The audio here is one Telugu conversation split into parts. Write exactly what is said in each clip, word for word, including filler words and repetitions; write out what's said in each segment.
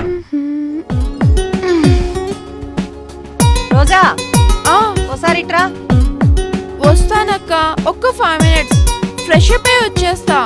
రోజా ఒకసారి ఇట్రా. వస్తానక్క, ఒక్క ఫైవ్ మినిట్స్ ఫ్రెష్ అప్ అయి వచ్చేస్తా.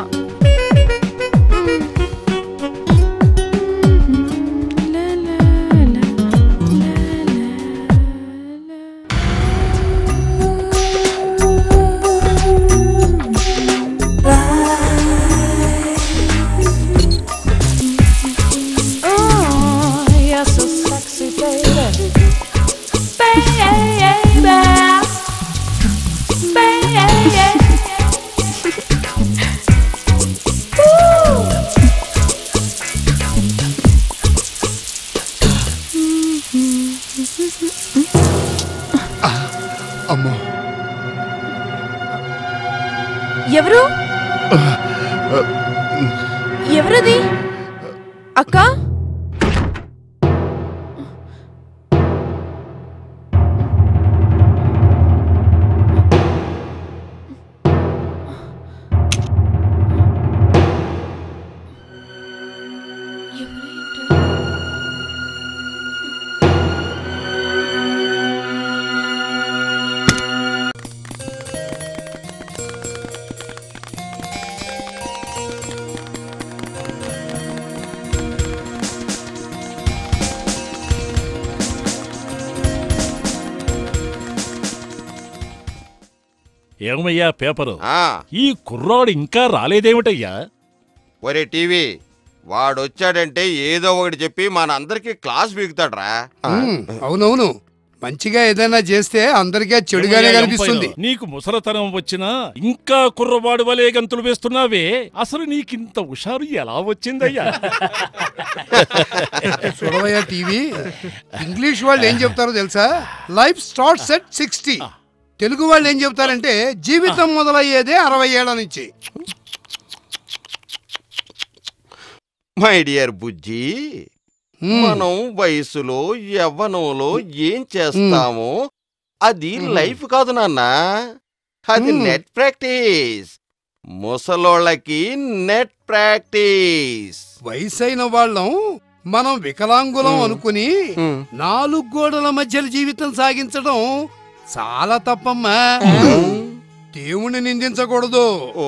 అమ్మో, ఎవరు ఎవరది అక్క? ఏమయ్యా పేపరు? ఈ కుర్రాడు ఇంకా రాలేదేమిటయ్యా? ఒరే టీవీ, వాడొచ్చాడంటే ఏదో ఒకటి చెప్పి మన అందరికి క్లాస్ బీగుతాడ్రా. అవునవును, మంచిగా ఏదైనా చేస్తే అందరికీ చెడుగానే కనిపిస్తుంది. నీకు ముసలతనం వచ్చినా ఇంకా కుర్రవాడు వలే గంతులు వేస్తున్నావే, అసలు నీకింత హుషారు ఎలా వచ్చిందయ్యా? చూడవయ్యా టీవీ, ఇంగ్లీష్ వాళ్ళు ఏం చెప్తారో తెలుసా? Life starts at sixty. Telugu వాళ్ళు ఏం చెప్తారంటే జీవితం మొదలయ్యేదే అరవై ఏళ్ల నుంచి. మై డియర్ బుజ్జి, మనం వయసులో యవ్వనంలో ఏం చేస్తామో అది లైఫ్ కాదు నాన్న, అది నెట్ ప్రాక్టీస్. ముసలోళ్ళకి నెట్ ప్రాక్టీస్. వయసైన వాళ్ళం మనం వికలాంగులం అనుకుని నాలుగు గోడల మధ్య జీవితం సాగించడం చాలా తప్పమ్మా. దేవుణ్ణి నిందించకూడదు. ఓ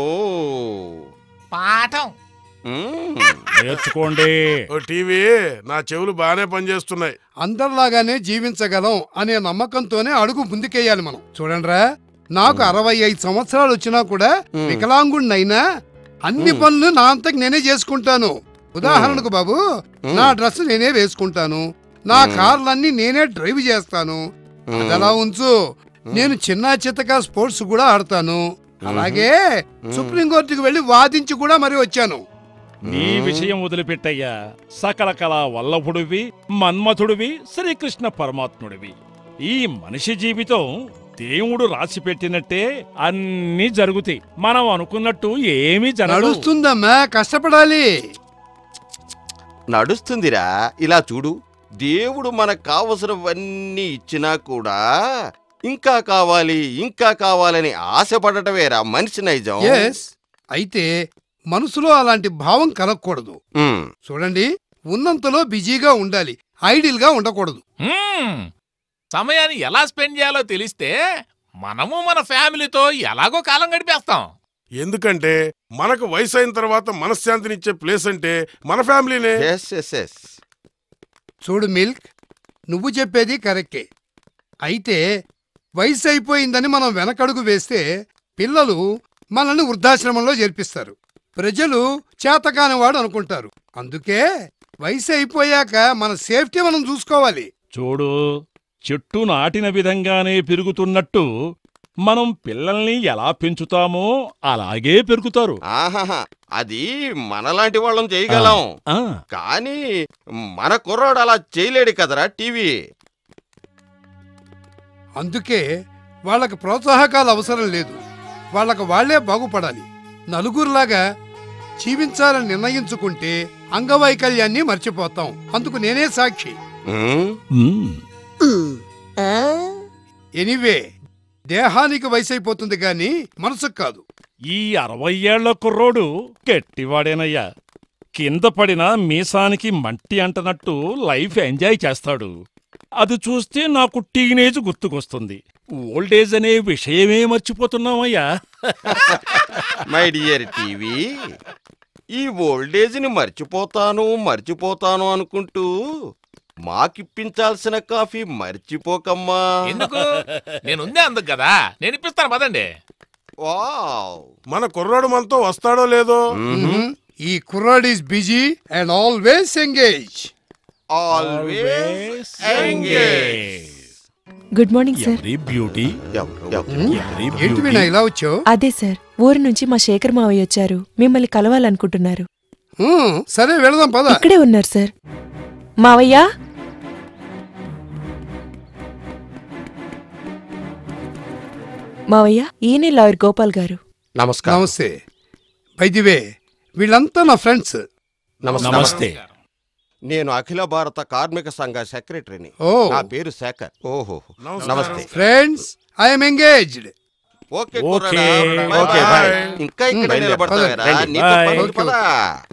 పాఠం నేర్చుకోండి. టీవీ, నా చెవులు బాగానే పనిచేస్తున్నాయి. అందరిలాగానే జీవించగలం అనే నమ్మకంతోనే అడుగు ముందుకేయాలి మనం. చూడండిరా, నాకు అరవై ఐదు సంవత్సరాలు వచ్చినా కూడా వికలాంగుడినైనా అన్ని పనులు నా అంతకు నేనే చేసుకుంటాను. ఉదాహరణకు బాబు, నా డ్రెస్ నేనే వేసుకుంటాను, నా కార్లన్నీ నేనే డ్రైవ్ చేస్తాను. అదలా ఉంచు, నేను చిన్న చిత్తగా స్పోర్ట్స్ కూడా ఆడతాను. అలాగే సుప్రీంకోర్టుకు వెళ్లి వాదించి కూడా మరి వచ్చాను. నీ విషయం వదిలిపెట్టయ్యా. సకల కళా వల్లభుడివి, మన్మథుడివి, శ్రీకృష్ణ పరమాత్ముడివి. ఈ మనిషి జీవితం దేవుడు రాసి పెట్టినట్టే అన్ని జరుగుతాయి. మనం అనుకున్నట్టు ఏమీ నడుస్తుందమ్మా, కష్టపడాలి. నడుస్తుందిరా. ఇలా చూడు, దేవుడు మనకు కావలసినవన్నీ ఇచ్చినా కూడా ఇంకా కావాలి ఇంకా కావాలని ఆశపడటమేరా మనిషి నైజం. అయితే మనసులో అలాంటి భావం కలగకూడదు. చూడండి, ఉన్నంతలో బిజీగా ఉండాలి, ఐడిల్ గా ఉండకూడదు. సమయాన్ని ఎలా స్పెండ్ చేయాలో తెలిస్తే మనము మన ఫ్యామిలీతో ఎలాగో కాలం గడిపేస్తాం. ఎందుకంటే మనకు వయసు అయిన తర్వాత మనశ్శాంతినిచ్చే ప్లేస్ అంటే మన ఫ్యామిలీనే. చూడు మిల్క్, నువ్వు చెప్పేది కరెక్టే. అయితే వయసు అయిపోయిందని మనం వెనకడుగు వేస్తే పిల్లలు మనల్ని వృద్ధాశ్రమంలో చేర్పిస్తారు. ప్రజలు చేతకానివాడు అనుకుంటారు. అందుకే వయసు అయిపోయాక మన సేఫ్టీ మనం చూసుకోవాలి. చూడు, చెట్టు నాటిన విధంగానే పెరుగుతున్నట్టు మనం పిల్లల్ని ఎలా పెంచుతామో అలాగే పెరుగుతారు. ఆహాహా, అది మనలాంటి వాళ్ళం చేయగలం, కానీ మన కుర్రాడు అలా చేయలేడు కదరా టీవీ. అందుకే వాళ్ళకి ప్రోత్సాహకాలు అవసరం లేదు, వాళ్ళకు వాళ్లే బాగుపడాలి. నలుగురులాగా జీవించాలని నిర్ణయించుకుంటే అంగవైకల్యాన్ని మర్చిపోతాం. అందుకు నేనే సాక్షి. ఎనీవే, దేహానికి వయసైపోతుంది గాని మనసుకు కాదు. ఈ అరవై ఏళ్ల కుర్రోడు గట్టివాడేనయ్యా. కింద పడిన మీసానికి మట్టి అంటనట్టు లైఫ్ ఎంజాయ్ చేస్తాడు. అది చూస్తే నాకు టీనేజ్ గుర్తుకొస్తుంది. ఓల్డేజ్ అనే విషయమే మర్చిపోతున్నామయ్యా. మై డియర్ టీవీ, ఈ ఓల్డేజ్ని మర్చిపోతాను మర్చిపోతాను అనుకుంటూ మాకిప్పించాల్సిన కాఫీ మర్చిపోకమ్మా. ఎందుకు? నేనుందే అందుకు కదా, నేను ఇప్పిస్తాను పదండి. వావ్, మన కుర్రాడు మనతో వస్తాడో లేదో. ఈ కుర్రాడ్ is busy and always engage. Always engage. Good morning sir. ఎవరి బ్యూటీ ఎవరి ఏంటి వీణా ఇలా వచ్చావు? అదే సార్, ఊరు నుంచి మా శేఖర్ మావయ్య వచ్చారు, మిమ్మల్ని కలవాలనుకుంటున్నారు. ఉమ్, సరే వెళదాం పద. ఇక్కడే ఉన్నారు సార్. మావయ్య, మావయ్య ఈయనే లాయర్ గోపాల్ గారు. నమస్కారం. నమస్తే. బైదివే వీళ్ళంతా నా ఫ్రెండ్స్. నమస్తే. నేను అఖిల భారత కార్మిక సంఘ సెక్రటరీని. ఓ. నా పేరు శేఖర్. ఓహో, నమస్తే friends, I'm engaged. Okay okay. కుర్రాడా, బై ఓకే, బై. బై. ఇంకా ఇక్కడ రండి. నిలబడతావేరా? రండి. నీతో బై. పని ఓకే, పదా.